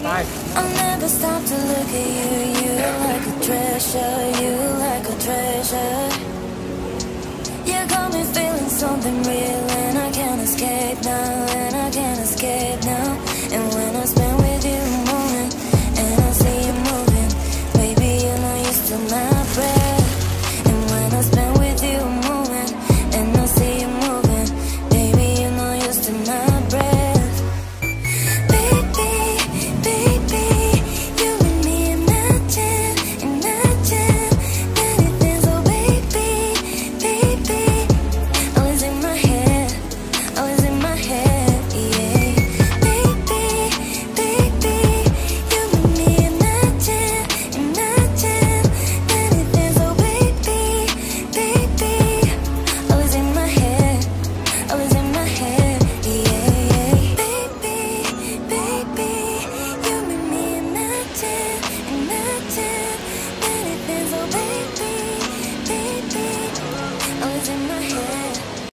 I'll never stop to look at you. You're like a treasure. You like a treasure. You got me feeling something real, and I can't escape now. And I can't escape now.